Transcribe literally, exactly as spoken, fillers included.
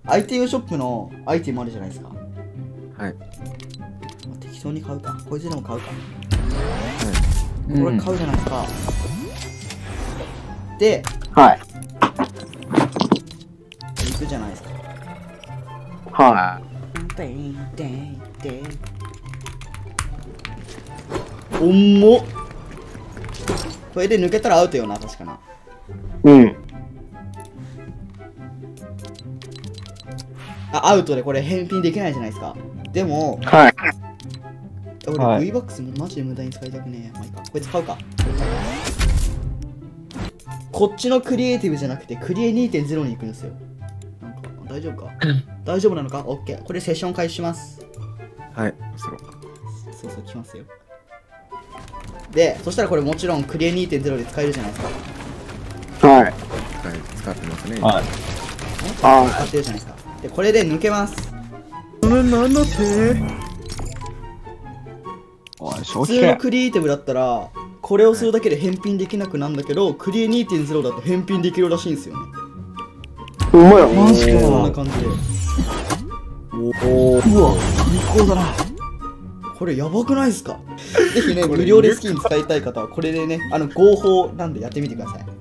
アイテムショップのアイテムあるじゃないですか。 はい。 適当に買うか。こいつでも買うか。 はい。 これ買うじゃないですか。で、 はい。 行くじゃないですか。 はでんでんでん。おんも。これで抜けたらアウトよな、確かな。 い。うん。 あ、アウトでこれ返品できないじゃないですか。でも、 はい。 俺、 はい V バックスもマジで無駄に使いたくねえ。まあいいか。こいつ買うか。こっちのクリエイティブじゃなくて、クリエ にてんゼロ に行くんですよ。なんか、大丈夫か大丈夫なのか ?OK。これセッション開始します。 はい。そうそうそう、来ますよ。で、そしたらこれもちろんクリエ にてんゼロ で使えるじゃないですか。 はい。 はい。使ってますね。 はい。 使ってるじゃないですか。で、これで抜けます。 なんだっておい、 普承知通のクリエイティブだったら、これをするだけで返品できなくなるんだけど、クリエ にてんゼロ だと返品できるらしいんですよね。 うまいよ。 マジか。こんな感じで。 おー。うわ、最高だな。 これやばくないですか？ぜひね、無料でスキン使いたい方はこれでね、あの合法なんでやってみてください。